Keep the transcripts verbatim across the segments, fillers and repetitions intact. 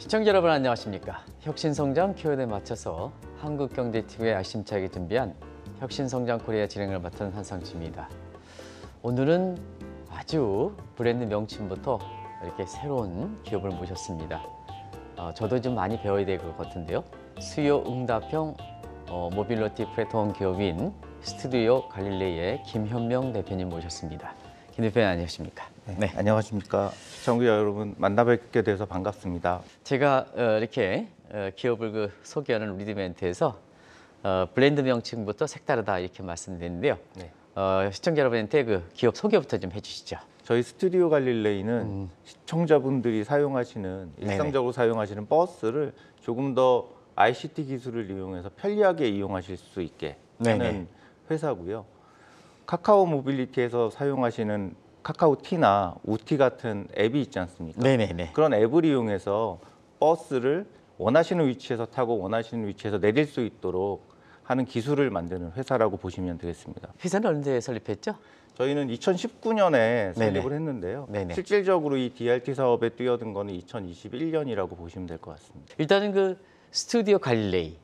시청자 여러분 안녕하십니까? 혁신성장 키워드에 맞춰서 한국경제티비의 야심차게 준비한 혁신성장 코리아 진행을 맡은 한상치입니다. 오늘은 아주 브랜드 명칭부터 이렇게 새로운 기업을 모셨습니다. 어, 저도 좀 많이 배워야 될 것 같은데요. 수요 응답형 어, 모빌리티 플랫폼 기업인 스튜디오 갈릴레이의 김현명 대표님 모셨습니다. 김 대표님 안녕하십니까? 네, 네. 안녕하십니까. 시청자 여러분 만나 뵙게 돼서 반갑습니다. 제가 어, 이렇게 어, 기업을 그 소개하는 리드멘트에서 어, 브랜드 명칭부터 색다르다 이렇게 말씀드렸는데요. 네. 어, 시청자 여러분한테 그 기업 소개부터 좀 해주시죠. 저희 스튜디오 갈릴레이는 음. 시청자분들이 사용하시는 일상적으로 네네. 사용하시는 버스를 조금 더 아이씨티 기술을 이용해서 편리하게 이용하실 수 있게 하는 네네. 회사고요. 카카오 모빌리티에서 사용하시는 카카오티나 우티 같은 앱이 있지 않습니까? 네네네. 그런 앱을 이용해서 버스를 원하시는 위치에서 타고 원하시는 위치에서 내릴 수 있도록 하는 기술을 만드는 회사라고 보시면 되겠습니다. 회사는 언제 설립했죠? 저희는 이천십구 년에 설립을 네네. 했는데요. 네네. 실질적으로 이 디알티 사업에 뛰어든 거는 이천이십일 년이라고 보시면 될 것 같습니다. 일단은 그 스튜디오 갈릴레이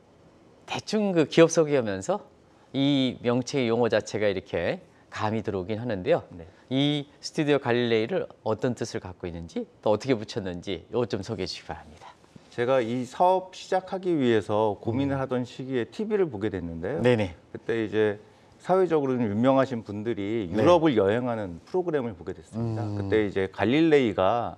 대충 그 기업 소개하면서 이 명칭의 용어 자체가 이렇게 감이 들어오긴 하는데요. 네. 이 스튜디오 갈릴레이를 어떤 뜻을 갖고 있는지 또 어떻게 붙였는지 이것 좀 소개해 주시기 바랍니다. 제가 이 사업 시작하기 위해서 고민을 음. 하던 시기에 티비를 보게 됐는데요. 네네. 그때 이제 사회적으로는 유명하신 분들이 유럽을 네. 여행하는 프로그램을 보게 됐습니다. 음. 그때 이제 갈릴레이가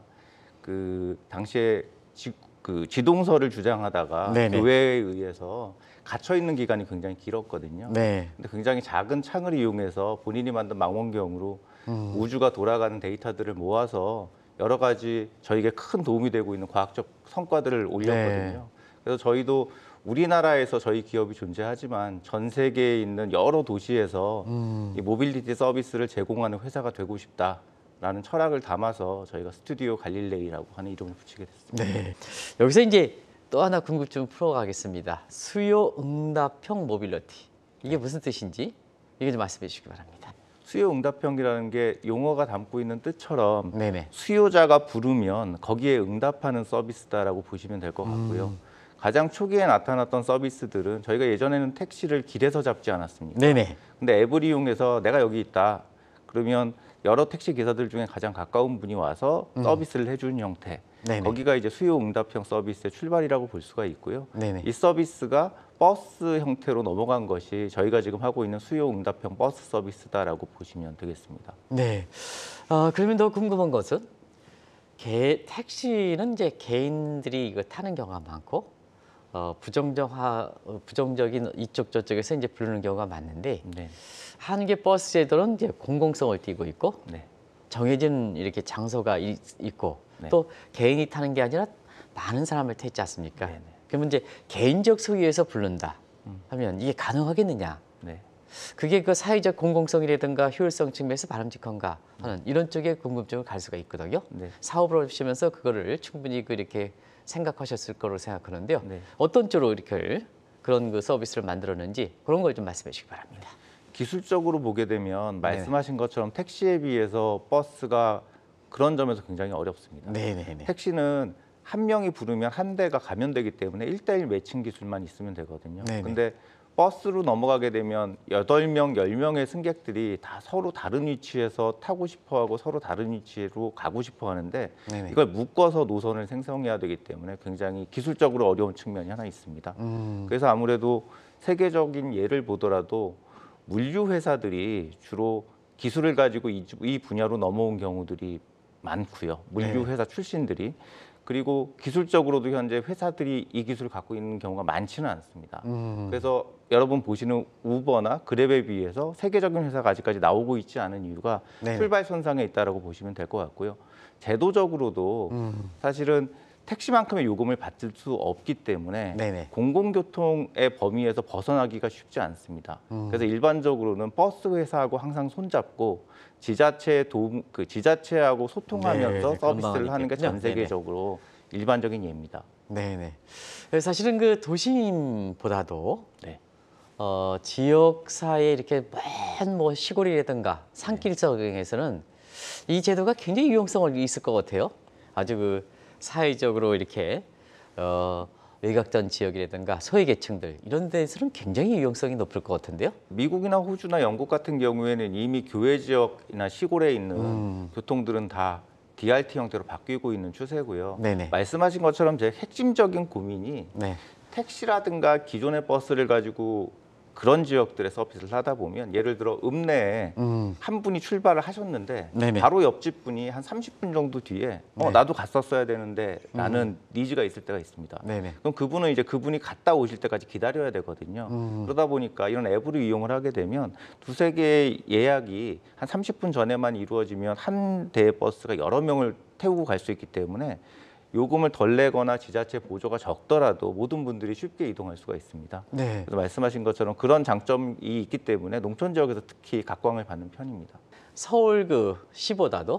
그 당시에 지, 그 지동설을 주장하다가 네네. 교회에 의해서 갇혀 있는 기간이 굉장히 길었거든요. 네. 근데 굉장히 작은 창을 이용해서 본인이 만든 망원경으로 음. 우주가 돌아가는 데이터들을 모아서 여러 가지 저에게 큰 도움이 되고 있는 과학적 성과들을 올렸거든요. 네. 그래서 저희도 우리나라에서 저희 기업이 존재하지만 전 세계에 있는 여러 도시에서 음. 이 모빌리티 서비스를 제공하는 회사가 되고 싶다라는 철학을 담아서 저희가 스튜디오 갈릴레이라고 하는 이름을 붙이게 됐습니다. 네. 여기서 이제 또 하나 궁금증 풀어가겠습니다. 수요 응답형 모빌리티. 이게 무슨 뜻인지 이게 좀 말씀해 주시기 바랍니다. 수요 응답형이라는 게 용어가 담고 있는 뜻처럼 네네. 수요자가 부르면 거기에 응답하는 서비스다라고 보시면 될 것 같고요. 음. 가장 초기에 나타났던 서비스들은 저희가 예전에는 택시를 길에서 잡지 않았습니까? 네네. 근데 앱을 이용해서 내가 여기 있다. 그러면 여러 택시 기사들 중에 가장 가까운 분이 와서 음. 서비스를 해주는 형태. 네네. 거기가 이제 수요 응답형 서비스의 출발이라고 볼 수가 있고요. 네네. 이 서비스가 버스 형태로 넘어간 것이 저희가 지금 하고 있는 수요 응답형 버스 서비스다라고 보시면 되겠습니다. 네. 어, 그러면 더 궁금한 것은 개, 택시는 이제 개인들이 이거 타는 경우가 많고 어, 부정적화, 부정적인 이쪽 저쪽에서 이제 부르는 경우가 많은데 네. 한국의 버스 제도는 이제 공공성을 띠고 있고 네. 정해진 이렇게 장소가 이, 있고 네. 또 개인이 타는 게 아니라 많은 사람을 태지 않습니까? 네네. 그러면 이제 개인적 소유에서 부른다 하면 이게 가능하겠느냐? 네. 그게 그 사회적 공공성이라든가 효율성 측면에서 바람직한가 하는 이런 쪽에 궁금증을 갈 수가 있거든요. 네. 사업을 하시면서 그거를 충분히 그렇게 생각하셨을 거로 생각하는데요. 네. 어떤 쪽으로 이렇게 그런 그 서비스를 만들었는지 그런 걸 좀 말씀해 주시기 바랍니다. 기술적으로 보게 되면 말씀하신 것처럼 택시에 비해서 버스가 그런 점에서 굉장히 어렵습니다. 네네네. 택시는 한 명이 부르면 한 대가 감연되기 때문에 일 대일 매칭 기술만 있으면 되거든요. 네네. 근데 버스로 넘어가게 되면 여덟 명, 열 명의 승객들이 다 서로 다른 위치에서 타고 싶어하고 서로 다른 위치로 가고 싶어 하는데 네네. 이걸 묶어서 노선을 생성해야 되기 때문에 굉장히 기술적으로 어려운 측면이 하나 있습니다. 음. 그래서 아무래도 세계적인 예를 보더라도 물류 회사들이 주로 기술을 가지고 이, 이 분야로 넘어온 경우들이 많고요. 물류 회사 출신들이. 그리고 기술적으로도 현재 회사들이 이 기술을 갖고 있는 경우가 많지는 않습니다. 음. 그래서 여러분 보시는 우버나 그랩에 비해서 세계적인 회사가 아직까지 나오고 있지 않은 이유가 네네. 출발선상에 있다고 보시면 될 것 같고요. 제도적으로도 음. 사실은 택시만큼의 요금을 받을 수 없기 때문에 네네. 공공교통의 범위에서 벗어나기가 쉽지 않습니다. 음. 그래서 일반적으로는 버스 회사하고 항상 손잡고 지자체 도움, 그 지자체하고 소통하면서 네, 서비스를 하는 게 전 세계적으로 네네. 일반적인 예입니다. 네네. 사실은 그 도심보다도 네. 어, 지역사회 이렇게 먼 뭐 시골이라든가 산길 지역에서는 이 제도가 굉장히 유용성을 있을 것 같아요. 아주 그 사회적으로 이렇게 어, 외곽전 지역이라든가 소외계층들 이런 데서는 굉장히 유용성이 높을 것 같은데요. 미국이나 호주나 영국 같은 경우에는 이미 교외 지역이나 시골에 있는 음. 교통들은 다 디알티 형태로 바뀌고 있는 추세고요. 네네. 말씀하신 것처럼 제 핵심적인 고민이 네. 택시라든가 기존의 버스를 가지고 그런 지역들의 서비스를 하다 보면 예를 들어 읍내에 음. 한 분이 출발을 하셨는데 네네. 바로 옆집 분이 한 삼십 분 정도 뒤에 어, 네. 나도 갔었어야 되는데 라는 니즈가 있을 때가 있습니다. 네네. 그럼 그분은 이제 그분이 갔다 오실 때까지 기다려야 되거든요. 음. 그러다 보니까 이런 앱을 이용을 하게 되면 두세 개의 예약이 한 삼십 분 전에만 이루어지면 한 대의 버스가 여러 명을 태우고 갈 수 있기 때문에 요금을 덜 내거나 지자체 보조가 적더라도 모든 분들이 쉽게 이동할 수가 있습니다. 네. 그래서 말씀하신 것처럼 그런 장점이 있기 때문에 농촌 지역에서 특히 각광을 받는 편입니다. 서울 그 시보다도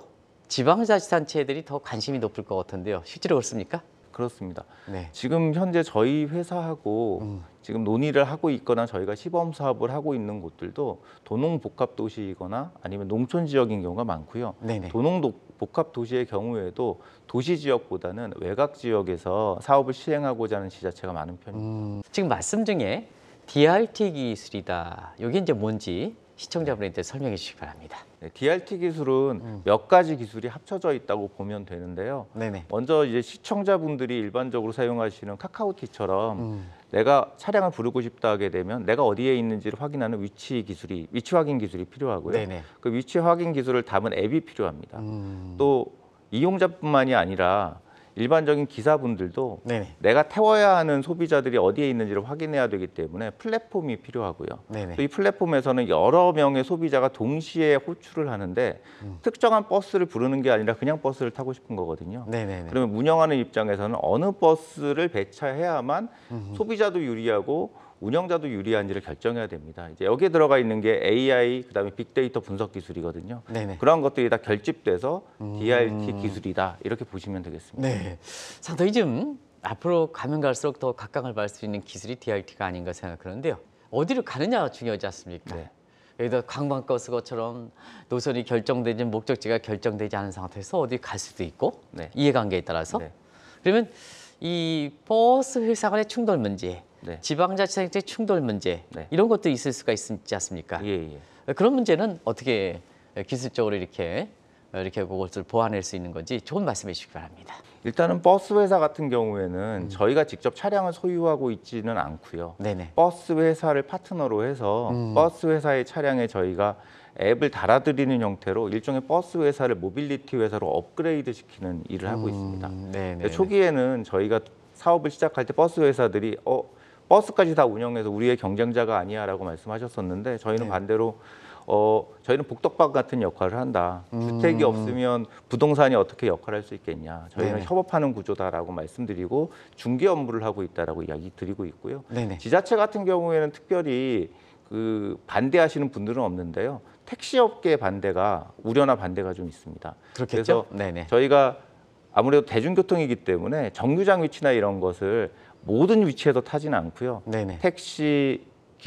지방자치단체들이 더 관심이 높을 것 같은데요. 실제로 그렇습니까? 그렇습니다. 네. 지금 현재 저희 회사하고 음. 지금 논의를 하고 있거나 저희가 시범 사업을 하고 있는 곳들도 도농 복합 도시이거나 아니면 농촌 지역인 경우가 많고요. 네네. 도농 도- 복합 도시의 경우에도 도시 지역보다는 외곽 지역에서 사업을 시행하고자 하는 지자체가 많은 편입니다. 음, 지금 말씀 중에 디알티 기술이다. 이게 이제 뭔지 시청자분한테 설명해 주시기 바랍니다. 네, 디알티 기술은 음. 몇 가지 기술이 합쳐져 있다고 보면 되는데요. 네네. 먼저 이제 시청자분들이 일반적으로 사용하시는 카카오티처럼 음. 내가 차량을 부르고 싶다 하게 되면 내가 어디에 있는지를 확인하는 위치 기술이 위치 확인 기술이 필요하고요. 네네. 그 위치 확인 기술을 담은 앱이 필요합니다. 음. 또 이용자뿐만이 아니라 일반적인 기사분들도 네네. 내가 태워야 하는 소비자들이 어디에 있는지를 확인해야 되기 때문에 플랫폼이 필요하고요. 네네. 또 이 플랫폼에서는 여러 명의 소비자가 동시에 호출을 하는데 음. 특정한 버스를 부르는 게 아니라 그냥 버스를 타고 싶은 거거든요. 네네네. 그러면 운영하는 입장에서는 어느 버스를 배차해야만 음. 소비자도 유리하고 운영자도 유리한지를 결정해야 됩니다. 이제 여기에 들어가 있는 게 에이아이 그다음에 빅데이터 분석 기술이거든요. 네네. 그런 것들이 다 결집돼서 음. 디알티 기술이다 이렇게 보시면 되겠습니다. 네. 상당히 좀 앞으로 가면 갈수록 더 각광을 받을 수 있는 기술이 디알티가 아닌가 생각하는데요. 어디로 가느냐가 중요하지 않습니까? 네. 여기다 관광버스 것처럼 노선이 결정되지 목적지가 결정되지 않은 상태에서 어디 갈 수도 있고 네. 이해관계에 따라서 네. 그러면 이 버스 회사 간의 충돌 문제, 네. 지방자치단체 충돌 문제 네. 이런 것도 있을 수가 있지 않습니까? 예, 예. 그런 문제는 어떻게 기술적으로 이렇게 이렇게 그것을 보완할 수 있는 건지 좋은 말씀해 주시기 바랍니다. 일단은 버스 회사 같은 경우에는 음. 저희가 직접 차량을 소유하고 있지는 않고요. 네네. 버스 회사를 파트너로 해서 음. 버스 회사의 차량에 저희가 앱을 달아드리는 형태로 일종의 버스 회사를 모빌리티 회사로 업그레이드 시키는 일을 하고 있습니다. 음, 네네. 근데 초기에는 저희가 사업을 시작할 때 버스 회사들이 어 버스까지 다 운영해서 우리의 경쟁자가 아니야라고 말씀하셨었는데 저희는 네. 반대로 어 저희는 복덕방 같은 역할을 한다. 음. 주택이 없으면 부동산이 어떻게 역할을 할 수 있겠냐. 저희는 네네. 협업하는 구조다라고 말씀드리고 중개 업무를 하고 있다라고 이야기 드리고 있고요. 네네. 지자체 같은 경우에는 특별히 그 반대하시는 분들은 없는데요. 택시업계의 반대가 우려나 반대가 좀 있습니다. 그렇겠죠? 그래서 네네. 저희가 아무래도 대중교통이기 때문에 정류장 위치나 이런 것을 모든 위치에서 타지는 않고요. 네네. 택시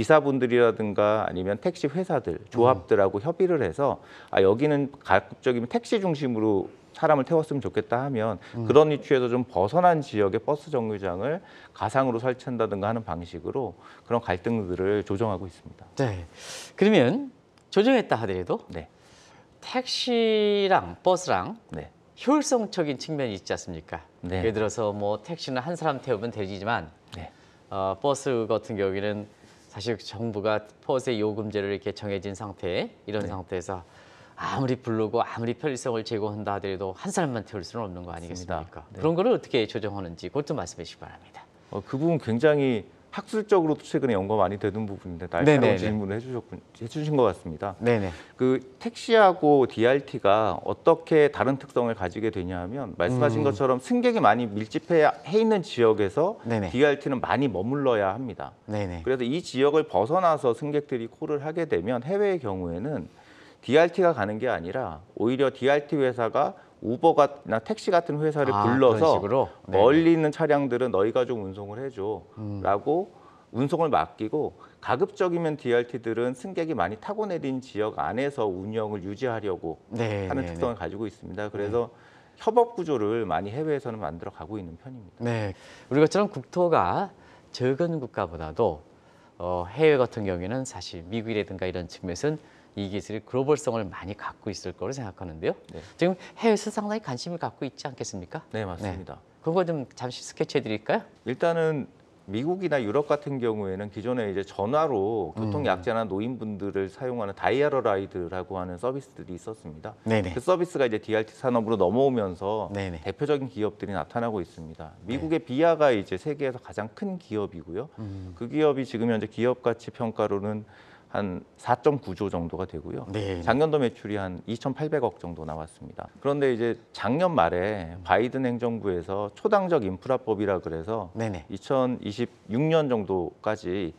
기사분들이라든가 아니면 택시 회사들, 조합들하고 음. 협의를 해서 아 여기는 가급적이면 택시 중심으로 사람을 태웠으면 좋겠다 하면 음. 그런 위치에서 좀 벗어난 지역의 버스 정류장을 가상으로 설치한다든가 하는 방식으로 그런 갈등들을 조정하고 있습니다. 네. 그러면 조정했다 하더라도 네, 택시랑 버스랑 네, 효율성적인 측면이 있지 않습니까? 네. 예를 들어서 뭐 택시는 한 사람 태우면 되지만 네, 어, 버스 같은 경우에는 사실 정부가 버스의 요금제를 이렇게 정해진 상태 이런 네. 상태에서 아무리 부르고 아무리 편리성을 제공한다 하더라도 한 사람만 태울 수는 없는 거 아니겠습니까? 맞습니다. 네. 그런 거를 어떻게 조정하는지 그것도 말씀해 주시기 바랍니다. 어, 그 부분 굉장히 학술적으로도 최근에 연구가 많이 되는 부분인데 네네네. 날카로운 질문을 해주셨군, 해주신 것 같습니다. 네네. 그 택시하고 디알티가 어떻게 다른 특성을 가지게 되냐면 말씀하신 음. 것처럼 승객이 많이 밀집해 해 있는 지역에서 네네. 디알티는 많이 머물러야 합니다. 네네. 그래서 이 지역을 벗어나서 승객들이 콜을 하게 되면 해외의 경우에는 디알티가 가는 게 아니라 오히려 디알티 회사가 우버나 택시 같은 회사를 아, 그런 불러서 식으로? 네네. 멀리 있는 차량들은 너희가 좀 운송을 해줘 음. 라고 운송을 맡기고 가급적이면 디알티들은 승객이 많이 타고 내린 지역 안에서 운영을 유지하려고 네, 하는 네, 특성을 네. 가지고 있습니다. 그래서 협업 구조를 많이 해외에서는 만들어 가고 있는 편입니다. 네, 우리 것처럼 국토가 적은 국가보다도 어, 해외 같은 경우에는 사실 미국이라든가 이런 측면에서는 이 기술이 글로벌성을 많이 갖고 있을 거로 생각하는데요. 네. 지금 해외에서 상당히 관심을 갖고 있지 않겠습니까? 네, 맞습니다. 네. 그거 좀 잠시 스케치해 드릴까요? 일단은 미국이나 유럽 같은 경우에는 기존에 이제 전화로 음. 교통 약자나 노인분들을 사용하는 다이아러 라이드라고 하는 서비스들이 있었습니다. 네네. 그 서비스가 이제 디알티 산업으로 넘어오면서 네네. 대표적인 기업들이 나타나고 있습니다. 미국의 비아가 이제 세계에서 가장 큰 기업이고요. 음. 그 기업이 지금 현재 기업 가치 평가로는 한 사 점 구 조 정도가 되고요. 네. 작년도 매출이 한 이천팔백억 정도 나왔습니다. 그런데 이제 작년 말에 바이든 행정부에서 초당적 인프라법이라 그래서 네네. 이천이십육 년 정도까지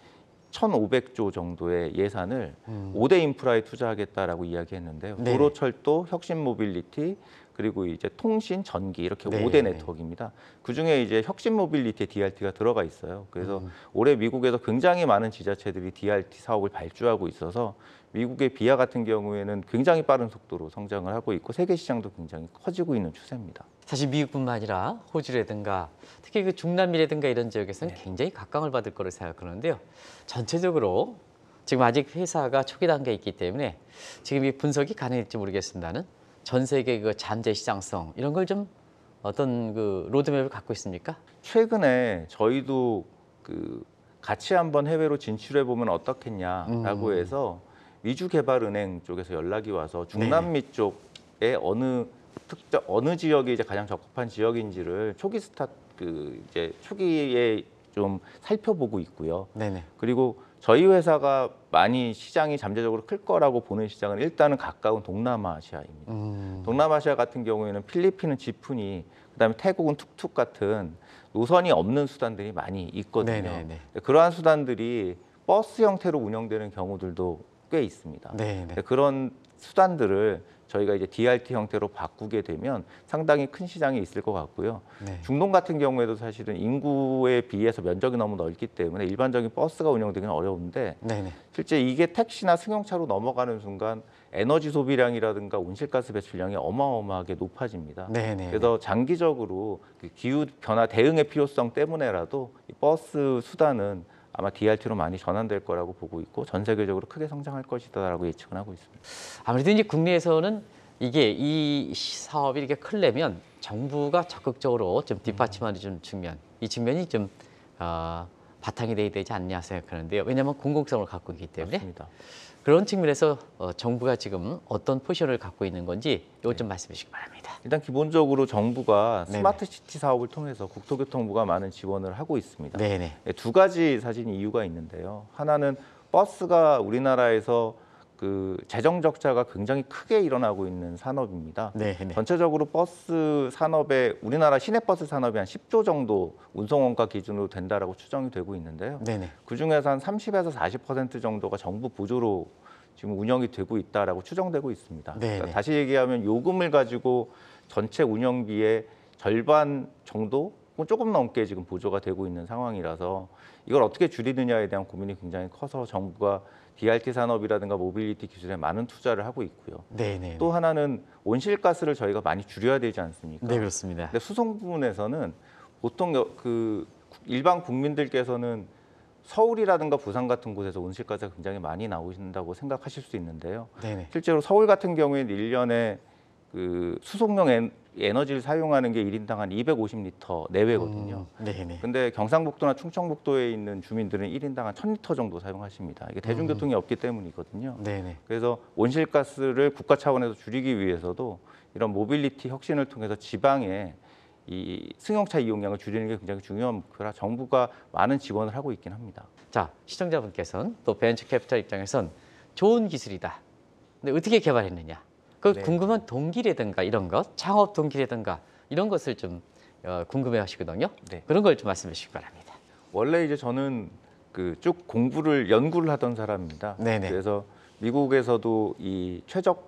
천오백 조 정도의 예산을 음. 오 대 인프라에 투자하겠다라고 이야기했는데요. 네. 도로, 철도, 혁신 모빌리티, 그리고 이제 통신, 전기 이렇게 네. 오 대 네트워크입니다. 그 중에 이제 혁신 모빌리티에 디알티가 들어가 있어요. 그래서 음. 올해 미국에서 굉장히 많은 지자체들이 디알티 사업을 발주하고 있어서 미국의 비아 같은 경우에는 굉장히 빠른 속도로 성장을 하고 있고 세계 시장도 굉장히 커지고 있는 추세입니다. 사실 미국뿐만 아니라 호주라든가 특히 그 중남미라든가 이런 지역에서는 네. 굉장히 각광을 받을 거로 생각하는데요. 전체적으로 지금 아직 회사가 초기 단계에 있기 때문에 지금 이 분석이 가능할지 모르겠습니다는 전 세계 그 잠재 시장성 이런 걸 좀 어떤 그 로드맵을 갖고 있습니까? 최근에 저희도 그 같이 한번 해외로 진출해 보면 어떻겠냐라고 음. 해서 미주개발은행 쪽에서 연락이 와서 중남미 쪽에 어느 특정 어느 지역이 이제 가장 적합한 지역인지를 초기 스타 그 이제 초기에 좀 살펴보고 있고요. 네네. 그리고 저희 회사가 많이 시장이 잠재적으로 클 거라고 보는 시장은 일단은 가까운 동남아시아입니다. 음. 동남아시아 같은 경우에는 필리핀은 지푸니, 그다음에 태국은 툭툭 같은 노선이 없는 수단들이 많이 있거든요. 네네네. 그러한 수단들이 버스 형태로 운영되는 경우들도 꽤 있습니다. 네네. 그런 수단들을 저희가 이제 디알티 형태로 바꾸게 되면 상당히 큰 시장이 있을 것 같고요. 네. 중동 같은 경우에도 사실은 인구에 비해서 면적이 너무 넓기 때문에 일반적인 버스가 운영되기는 어려운데 네네. 실제 이게 택시나 승용차로 넘어가는 순간 에너지 소비량이라든가 온실가스 배출량이 어마어마하게 높아집니다. 네네. 그래서 장기적으로 그 기후 변화 대응의 필요성 때문에라도 이 버스 수단은 아마 디알티로 많이 전환될 거라고 보고 있고 전 세계적으로 크게 성장할 것이다라고 예측을 하고 있습니다. 아무래도 이제 국내에서는 이게 이 사업이 이렇게 크려면 정부가 적극적으로 좀 뒷받침하는 좀 측면, 이 측면이 좀 어, 바탕이 돼야 되지 않냐 생각하는데요. 왜냐하면 공공성을 갖고 있기 때문에. 맞습니다. 그런 측면에서 어, 정부가 지금 어떤 포지션을 갖고 있는 건지 이것 좀 말씀해 주시기 바랍니다. 일단 기본적으로 정부가 네네. 스마트 시티 사업을 통해서 국토교통부가 많은 지원을 하고 있습니다. 네네. 네, 두 가지 사실 이유가 있는데요. 하나는 버스가 우리나라에서 그 재정 적자가 굉장히 크게 일어나고 있는 산업입니다. 네네. 전체적으로 버스 산업에 우리나라 시내버스 산업이 한 십 조 정도 운송원가 기준으로 된다라고 추정이 되고 있는데요. 네네. 그 중에서 한 삼십에서 사십 퍼센트 정도가 정부 보조로 지금 운영이 되고 있다라고 추정되고 있습니다. 그러니까 다시 얘기하면 요금을 가지고 전체 운영비의 절반 정도, 조금 넘게 지금 보조가 되고 있는 상황이라서 이걸 어떻게 줄이느냐에 대한 고민이 굉장히 커서 정부가 디알티 산업이라든가 모빌리티 기술에 많은 투자를 하고 있고요. 네네. 또 하나는 온실가스를 저희가 많이 줄여야 되지 않습니까? 네, 그렇습니다. 근데 수송 부분에서는 보통 여- 그 일반 국민들께서는 서울이라든가 부산 같은 곳에서 온실가스가 굉장히 많이 나오신다고 생각하실 수 있는데요. 네네. 실제로 서울 같은 경우에는 일 년에 그 수송용 에- 에너지를 사용하는 게 일 인당 한 이백오십 리터 내외거든요. 음, 네네. 근데 경상북도나 충청북도에 있는 주민들은 일 인당 한 천 리터 정도 사용하십니다. 이게 대중교통이 없기 때문이거든요. 네네. 그래서 온실가스를 국가 차원에서 줄이기 위해서도 이런 모빌리티 혁신을 통해서 지방에 이 승용차 이용량을 줄이는 게 굉장히 중요한 목표라 정부가 많은 지원을 하고 있긴 합니다. 자, 시청자분께서는 또 벤처 캐피탈 입장에선 좋은 기술이다. 근데 어떻게 개발했느냐? 그 네. 궁금한 동기라든가 이런 것, 창업 동기라든가 이런 것을 좀 어, 궁금해하시거든요. 네. 그런 걸 좀 말씀해 주시기 바랍니다. 원래 이제 저는 그 쭉 공부를 연구를 하던 사람입니다. 네네. 그래서 미국에서도 이 최적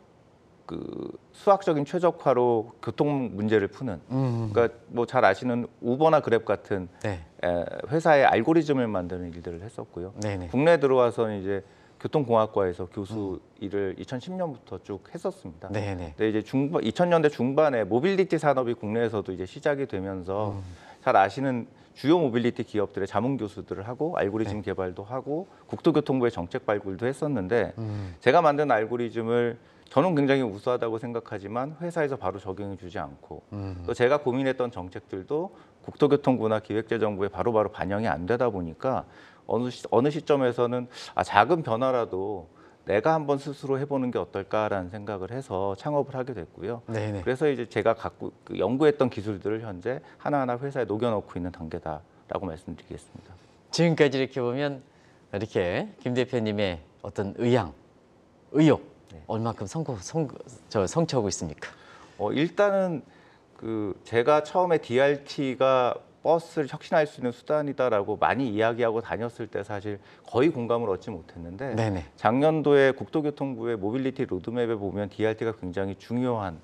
그 수학적인 최적화로 교통 문제를 푸는 음. 그러니까 뭐 잘 아시는 우버나 그랩 같은 네. 에, 회사의 알고리즘을 만드는 일들을 했었고요. 네네. 국내 들어와서는 이제 교통공학과에서 교수 일을 이천십 년부터 쭉 했었습니다. 네네. 근데 이제 중반 이천 년대 중반에 모빌리티 산업이 국내에서도 이제 시작이 되면서 음. 잘 아시는 주요 모빌리티 기업들의 자문 교수들을 하고 알고리즘 네. 개발도 하고 국토교통부의 정책 발굴도 했었는데 음. 제가 만든 알고리즘을 저는 굉장히 우수하다고 생각하지만 회사에서 바로 적용해 주지 않고 음. 또 제가 고민했던 정책들도 국토교통부나 기획재정부에 바로바로 반영이 안 되다 보니까 어느, 시, 어느 시점에서는 아, 작은 변화라도 내가 한번 스스로 해보는 게 어떨까라는 생각을 해서 창업을 하게 됐고요. 네네. 그래서 이제 제가 갖고 그 연구했던 기술들을 현재 하나하나 회사에 녹여넣고 있는 단계다라고 말씀드리겠습니다. 지금까지 이렇게 보면 이렇게 김 대표님의 어떤 의향, 의욕 네. 얼마큼 성공, 성, 저 성취하고 있습니까? 어, 일단은 그 제가 처음에 디알티가 버스를 혁신할 수 있는 수단이다라고 많이 이야기하고 다녔을 때 사실 거의 공감을 얻지 못했는데 네네. 작년도에 국토교통부의 모빌리티 로드맵에 보면 디알티가 굉장히 중요한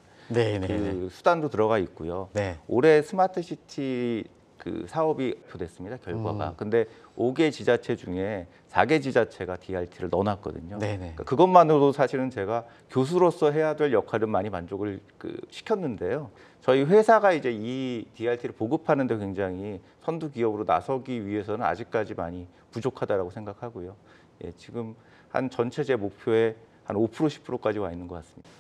그 수단도 들어가 있고요. 네. 올해 스마트시티 그 사업이 발표됐습니다. 결과가. 음. 근데 다섯 개 지자체 중에 네 개 지자체가 디알티를 넣어놨거든요. 그러니까 그것만으로도 사실은 제가 교수로서 해야 될 역할은 많이 만족을 그 시켰는데요. 저희 회사가 이제 이 디알티를 보급하는 데 굉장히 선두 기업으로 나서기 위해서는 아직까지 많이 부족하다라고 생각하고요. 예, 지금 한 전체 제 목표에 한 오 퍼센트 십 퍼센트까지 와 있는 것 같습니다.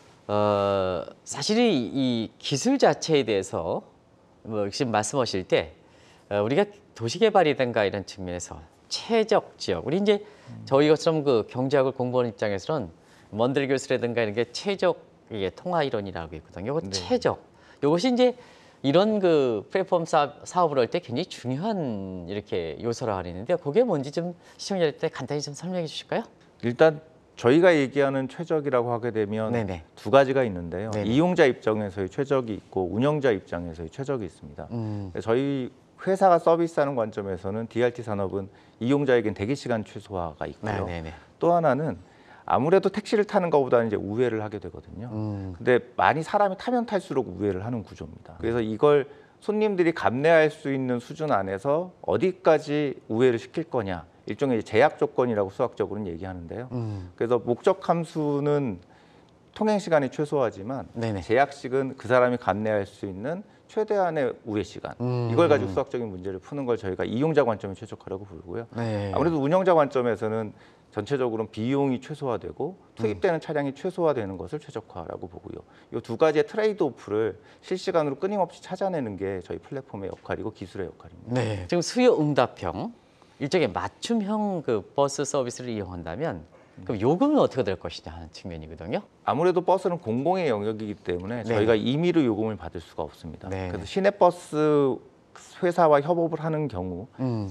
어, 사실 이 기술 자체에 대해서 뭐 지금 말씀하실 때 우리가 도시개발이든가 이런 측면에서 최적 지역, 우리 이제 음. 저희 것처럼 그 경제학을 공부하는 입장에서는 먼델 교수라든가 이런 게 최적 이게 통화 이론이라고 있거든요. 이거 네. 최적. 이것이 이제 이런 그 플랫폼 사업, 사업을 할 때 굉장히 중요한 이렇게 요소라고 하는데요. 그게 뭔지 좀 시청자들한테 간단히 좀 설명해 주실까요? 일단 저희가 얘기하는 최적이라고 하게 되면 네네. 두 가지가 있는데요. 네네. 이용자 입장에서의 최적이 있고 운영자 입장에서의 최적이 있습니다. 음. 저희 회사가 서비스하는 관점에서는 디알티 산업은 이용자에겐 대기 시간 최소화가 있고요. 네네네. 또 하나는 아무래도 택시를 타는 것보다는 이제 우회를 하게 되거든요. 음. 근데 많이 사람이 타면 탈수록 우회를 하는 구조입니다. 그래서 이걸 손님들이 감내할 수 있는 수준 안에서 어디까지 우회를 시킬 거냐, 일종의 제약 조건이라고 수학적으로는 얘기하는데요. 음. 그래서 목적 함수는 통행 시간이 최소화지만 네네. 제약식은 그 사람이 감내할 수 있는 최대한의 우회 시간. 음. 이걸 가지고 수학적인 문제를 푸는 걸 저희가 이용자 관점에 최적화라고 부르고요. 네. 아무래도 운영자 관점에서는 전체적으로 비용이 최소화되고 투입되는 음. 차량이 최소화되는 것을 최적화라고 보고요. 이 두 가지의 트레이드오프를 실시간으로 끊임없이 찾아내는 게 저희 플랫폼의 역할이고 기술의 역할입니다. 네. 지금 수요 응답형, 일종의 맞춤형 그 버스 서비스를 이용한다면 그럼 요금은 어떻게 될 것이냐 하는 측면이거든요. 아무래도 버스는 공공의 영역이기 때문에 네. 저희가 임의로 요금을 받을 수가 없습니다. 네. 그래서 시내버스 회사와 협업을 하는 경우 음.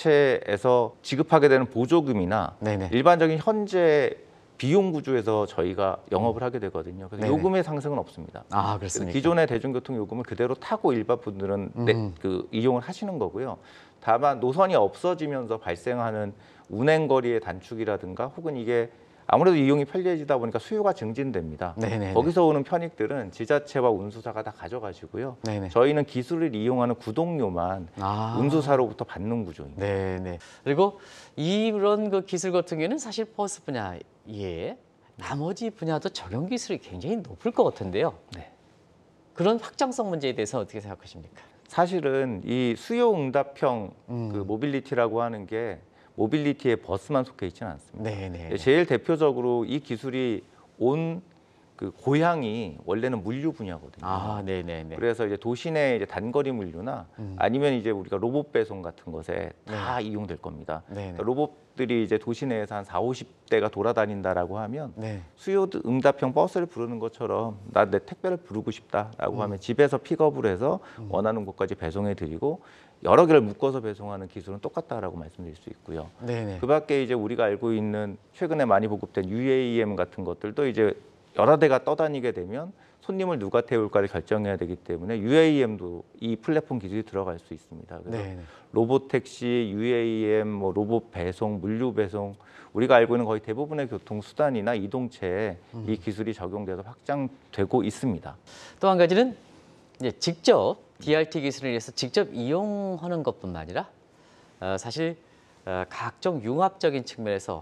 지자체에서 지급하게 되는 보조금이나 네네. 일반적인 현재 비용 구조에서 저희가 영업을 하게 되거든요. 그래서 네네. 요금의 상승은 없습니다. 아, 그렇습니까? 기존의 대중교통 요금을 그대로 타고 일반 분들은 음. 내, 그 이용을 하시는 거고요. 다만 노선이 없어지면서 발생하는 운행 거리의 단축이라든가 혹은 이게 아무래도 이용이 편리해지다 보니까 수요가 증진됩니다. 네네네. 거기서 오는 편익들은 지자체와 운수사가 다 가져가시고요. 네네. 저희는 기술을 이용하는 구독료만 아. 운수사로부터 받는 구조입니다. 네네. 그리고 이런 그 기술 같은 경우는 사실 버스 분야에 나머지 분야도 적용 기술이 굉장히 높을 것 같은데요. 네. 그런 확장성 문제에 대해서 어떻게 생각하십니까? 사실은 이 수요 응답형 음. 그 모빌리티라고 하는 게 모빌리티에 버스만 속해 있지는 않습니다. 네네. 제일 대표적으로 이 기술이 온 그 고향이 원래는 물류 분야거든요. 아, 네네네. 그래서 이제 도시 내 이제 단거리 물류나 음. 아니면 이제 우리가 로봇 배송 같은 것에 다 네. 이용될 겁니다. 그러니까 로봇들이 이제 도시 내에서 한 사오십 대가 돌아다닌다라고 하면 네. 수요 응답형 버스를 부르는 것처럼 나 내 택배를 부르고 싶다라고 음. 하면 집에서 픽업을 해서 음. 원하는 곳까지 배송해 드리고 여러 개를 묶어서 배송하는 기술은 똑같다라고 말씀드릴 수 있고요. 네네. 그밖에 이제 우리가 알고 있는 최근에 많이 보급된 유에이엠 같은 것들도 이제 여러 대가 떠다니게 되면 손님을 누가 태울까를 결정해야 되기 때문에 유에이엠도 이 플랫폼 기술이 들어갈 수 있습니다. 그래서 네네. 로봇 택시, 유에이엠, 뭐 로봇 배송, 물류 배송 우리가 알고 있는 거의 대부분의 교통 수단이나 이동체에 음. 이 기술이 적용돼서 확장되고 있습니다. 또 한 가지는 이제 직접 디알티 기술을 위해서 직접 이용하는 것뿐만 아니라 어, 사실 어, 각종 융합적인 측면에서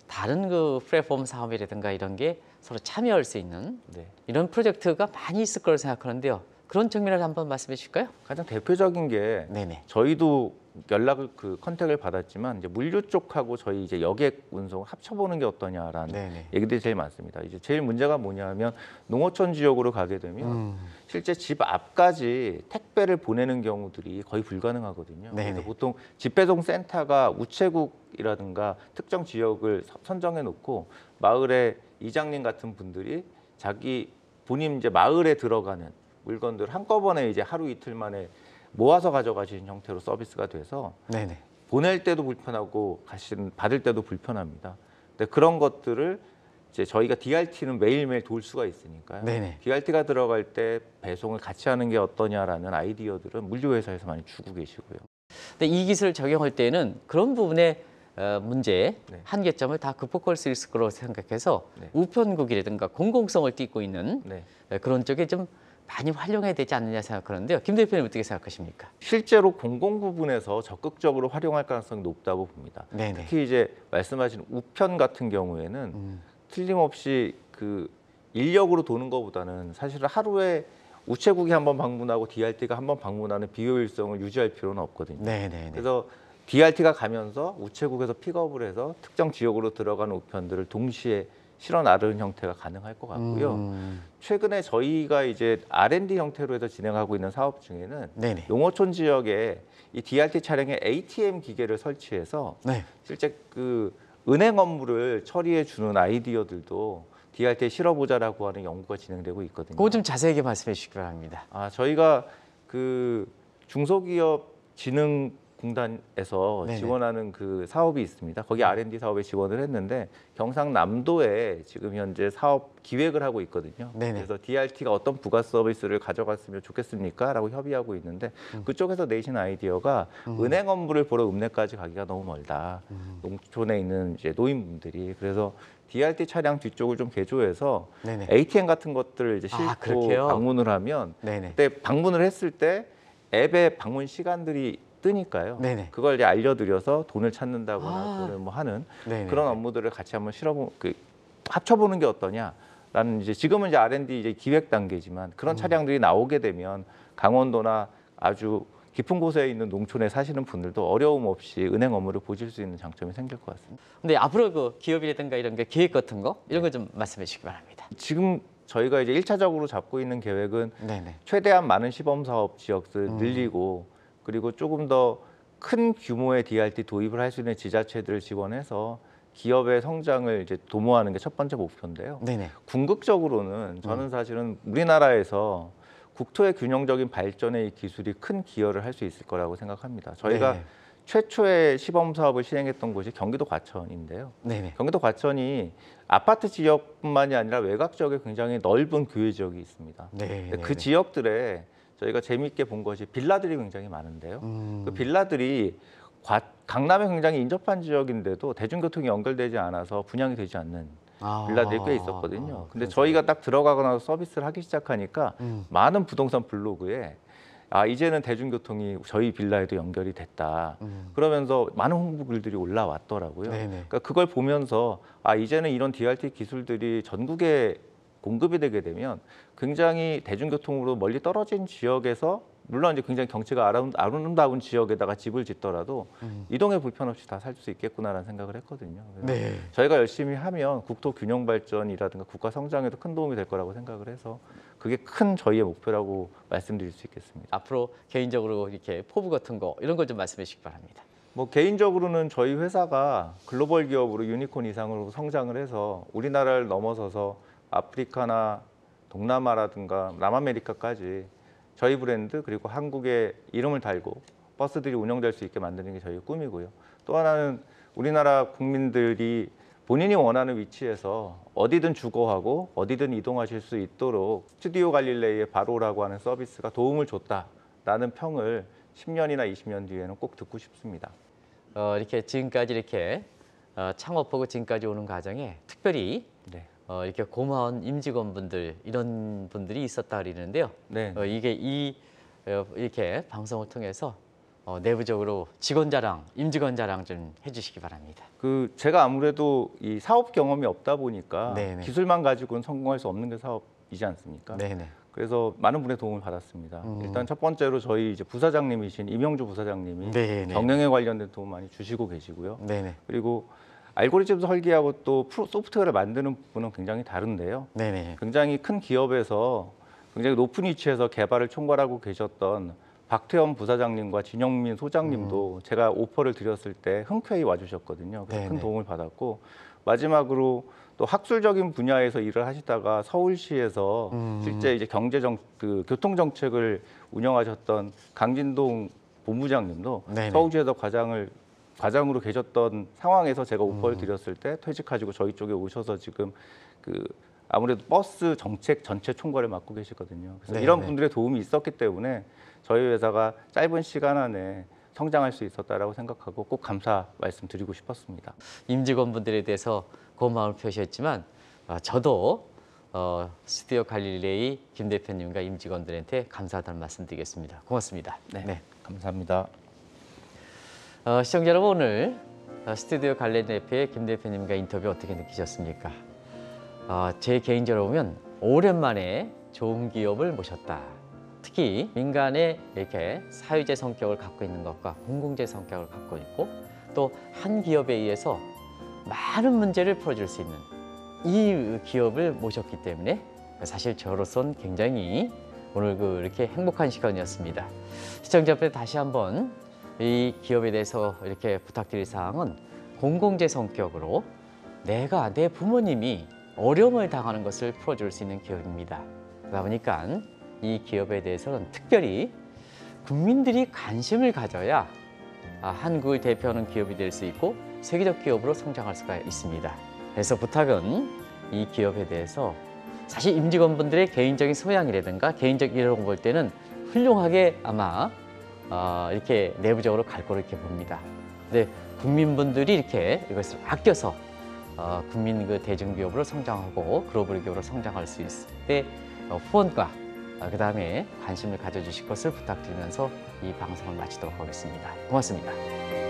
다른 그 플랫폼 사업이라든가 이런 게 서로 참여할 수 있는 네. 이런 프로젝트가 많이 있을 거라고 생각하는데요. 그런 측면을 한번 말씀해 주실까요? 가장 대표적인 게 네네. 저희도 연락을 그 컨택을 받았지만 이제 물류 쪽하고 저희 이제 여객 운송 합쳐보는 게 어떠냐라는 네네. 얘기들이 제일 많습니다. 이제 제일 문제가 뭐냐면 농어촌 지역으로 가게 되면 음. 실제 집 앞까지 택배를 보내는 경우들이 거의 불가능하거든요. 네네. 그래서 보통 집배송 센터가 우체국이라든가 특정 지역을 서- 선정해 놓고 마을의 이장님 같은 분들이 자기 본인 이제 마을에 들어가는 물건들 한꺼번에 이제 하루 이틀 만에 모아서 가져가시는 형태로 서비스가 돼서 네네. 보낼 때도 불편하고 가신 받을 때도 불편합니다. 근데 그런 것들을 이제 저희가 디알티는 매일매일 돌 수가 있으니까요. 네네. 디알티가 들어갈 때 배송을 같이 하는 게 어떠냐라는 아이디어들은 물류회사에서 많이 주고 계시고요. 근데 이 기술을 적용할 때는 그런 부분의 어, 문제, 네. 한계점을 다 극복할 수 있을 거라고 생각해서 네. 우편국이라든가 공공성을 띠고 있는 네. 에, 그런 쪽에 좀 많이 활용해야 되지 않느냐 생각하는데요. 김 대표님 어떻게 생각하십니까? 실제로 공공 부분에서 적극적으로 활용할 가능성이 높다고 봅니다. 네네. 특히 이제 말씀하신 우편 같은 경우에는 음. 틀림없이 그 인력으로 도는 것보다는 사실은 하루에 우체국이 한번 방문하고 디알티가 한번 방문하는 비효율성을 유지할 필요는 없거든요. 네네네. 그래서 디알티가 가면서 우체국에서 픽업을 해서 특정 지역으로 들어가는 우편들을 동시에 실어 나르는 형태가 가능할 것 같고요. 음. 최근에 저희가 이제 알앤디 형태로 해서 진행하고 있는 사업 중에는 네네. 농어촌 지역에 이 디알티 차량에 에이티엠 기계를 설치해서 네. 실제 그 은행 업무를 처리해 주는 아이디어들도 디알티에 실어보자라고 하는 연구가 진행되고 있거든요. 그거 좀 자세하게 말씀해 주시기 바랍니다. 아, 저희가 그 중소기업 진흥 공단에서 네네. 지원하는 그 사업이 있습니다. 거기 알앤디 사업에 지원을 했는데 경상남도에 지금 현재 사업 기획을 하고 있거든요. 네네. 그래서 디알티가 어떤 부가 서비스를 가져갔으면 좋겠습니까?라고 협의하고 있는데 음. 그쪽에서 내신 아이디어가 은행 업무를 보러 읍내까지 가기가 너무 멀다. 음. 농촌에 있는 이제 노인분들이 그래서 디알티 차량 뒤쪽을 좀 개조해서 네네. 에이티엠 같은 것들을 이제 아, 싣고 그렇게요? 방문을 하면 네네. 그때 방문을 했을 때 앱에 방문 시간들이 뜨니까요. 네네. 그걸 이제 알려드려서 돈을 찾는다거나 아. 돈을 뭐 하는 네네. 그런 업무들을 같이 한번 실어보 그 합쳐보는 게 어떠냐라는 이제 지금은 이제 알앤디 이제 기획 단계지만 그런 음. 차량들이 나오게 되면 강원도나 아주 깊은 곳에 있는 농촌에 사시는 분들도 어려움 없이 은행 업무를 보실 수 있는 장점이 생길 것 같습니다. 근데 앞으로 그 기업이라든가 이런 게 계획 같은 거 이런 네. 거 좀 말씀해 주시기 바랍니다. 지금 저희가 이제 일차적으로 잡고 있는 계획은 네네. 최대한 많은 시범 사업 지역들 음. 늘리고 그리고 조금 더 큰 규모의 디알티 도입을 할 수 있는 지자체들을 지원해서 기업의 성장을 이제 도모하는 게 첫 번째 목표인데요. 네네. 궁극적으로는 저는 사실은 우리나라에서 국토의 균형적인 발전에 이 기술이 큰 기여를 할 수 있을 거라고 생각합니다. 저희가 네. 최초의 시범 사업을 시행했던 곳이 경기도 과천인데요. 네네. 경기도 과천이 아파트 지역뿐만이 아니라 외곽 지역에 굉장히 넓은 교외 지역이 있습니다. 네. 그 지역들에 저희가 재미있게 본 것이 빌라들이 굉장히 많은데요. 음. 그 빌라들이 과, 강남에 굉장히 인접한 지역인데도 대중교통이 연결되지 않아서 분양이 되지 않는 아. 빌라들이 꽤 있었거든요. 아, 근데 그래서. 저희가 딱 들어가고 나서 서비스를 하기 시작하니까 음. 많은 부동산 블로그에 아 이제는 대중교통이 저희 빌라에도 연결이 됐다. 음. 그러면서 많은 홍보 글들이 올라왔더라고요. 네네. 그러니까 그걸 보면서 아 이제는 이런 디알티 기술들이 전국에 공급이 되게 되면 굉장히 대중교통으로 멀리 떨어진 지역에서 물론 이제 굉장히 경치가 아름, 아름다운 지역에다가 집을 짓더라도 음. 이동에 불편 없이 다 살 수 있겠구나라는 생각을 했거든요. 그래서 네. 저희가 열심히 하면 국토 균형 발전이라든가 국가 성장에도 큰 도움이 될 거라고 생각을 해서 그게 큰 저희의 목표라고 말씀드릴 수 있겠습니다. 앞으로 개인적으로 이렇게 포부 같은 거 이런 걸 좀 말씀해 주시기 바랍니다. 뭐 개인적으로는 저희 회사가 글로벌 기업으로 유니콘 이상으로 성장을 해서 우리나라를 넘어서서 아프리카나 동남아라든가 남아메리카까지 저희 브랜드 그리고 한국의 이름을 달고 버스들이 운영될 수 있게 만드는 게 저희의 꿈이고요. 또 하나는 우리나라 국민들이 본인이 원하는 위치에서 어디든 주거하고 어디든 이동하실 수 있도록 스튜디오 갈릴레이의 바로라고 하는 서비스가 도움을 줬다라는 평을 십 년이나 이십 년 뒤에는 꼭 듣고 싶습니다. 어, 이렇게 지금까지 이렇게 어, 창업하고 지금까지 오는 과정에 특별히 네. 어, 이렇게 고마운 임직원분들 이런 분들이 있었다 그러는데요. 네. 어, 이게 이 어, 이렇게 방송을 통해서 어, 내부적으로 직원 자랑, 임직원 자랑 좀 해주시기 바랍니다. 그 제가 아무래도 이 사업 경험이 없다 보니까 네네. 기술만 가지고는 성공할 수 없는 게 사업이지 않습니까? 네네. 그래서 많은 분의 도움을 받았습니다. 음. 일단 첫 번째로 저희 이제 부사장님이신 임영주 부사장님이 네네. 경영에 관련된 도움 많이 주시고 계시고요. 네네. 그리고 알고리즘 설계하고 또 프로, 소프트웨어를 만드는 부분은 굉장히 다른데요. 네네. 굉장히 큰 기업에서 굉장히 높은 위치에서 개발을 총괄하고 계셨던 박태원 부사장님과 진영민 소장님도 음. 제가 오퍼를 드렸을 때 흔쾌히 와주셨거든요. 그래서 큰 도움을 받았고, 마지막으로 또 학술적인 분야에서 일을 하시다가 서울시에서 음. 실제 이제 경제정 그 교통정책을 운영하셨던 강진동 본부장님도 네네. 서울시에서 과장을 과장으로 계셨던 상황에서 제가 오퍼를 음. 드렸을 때 퇴직하시고 저희 쪽에 오셔서 지금 그 아무래도 버스 정책 전체 총괄을 맡고 계시거든요. 그래서 네네. 이런 분들의 도움이 있었기 때문에 저희 회사가 짧은 시간 안에 성장할 수 있었다라고 생각하고 꼭 감사 말씀드리고 싶었습니다. 임직원분들에 대해서 고마움을 표시했지만 어, 저도 어, 스튜디오 갈릴레이 김 대표님과 임직원들한테 감사하다는 말씀드리겠습니다. 고맙습니다. 네, 네. 감사합니다. 어, 시청자 여러분, 오늘 스튜디오 갈릴레이의 김 대표님과 인터뷰 어떻게 느끼셨습니까? 어, 제 개인적으로 보면 오랜만에 좋은 기업을 모셨다. 특히 민간의 이렇게 사유제 성격을 갖고 있는 것과 공공재 성격을 갖고 있고 또 한 기업에 의해서 많은 문제를 풀어줄 수 있는 이 기업을 모셨기 때문에 사실 저로선 굉장히 오늘 그 이렇게 행복한 시간이었습니다. 시청자분들 다시 한번 이 기업에 대해서 이렇게 부탁드릴 사항은 공공재 성격으로 내가 내 부모님이 어려움을 당하는 것을 풀어줄 수 있는 기업입니다. 그러다 보니까 이 기업에 대해서는 특별히 국민들이 관심을 가져야 한국을 대표하는 기업이 될 수 있고 세계적 기업으로 성장할 수가 있습니다. 그래서 부탁은 이 기업에 대해서 사실 임직원분들의 개인적인 소양이라든가 개인적 이력을 볼 때는 훌륭하게 아마 어, 이렇게 내부적으로 갈 거로 이렇게 봅니다. 근데 국민분들이 이렇게 이것을 아껴서 어, 국민 그 대중기업으로 성장하고 글로벌 기업으로 성장할 수 있을 때 어, 후원과 어, 그 다음에 관심을 가져주실 것을 부탁드리면서 이 방송을 마치도록 하겠습니다. 고맙습니다.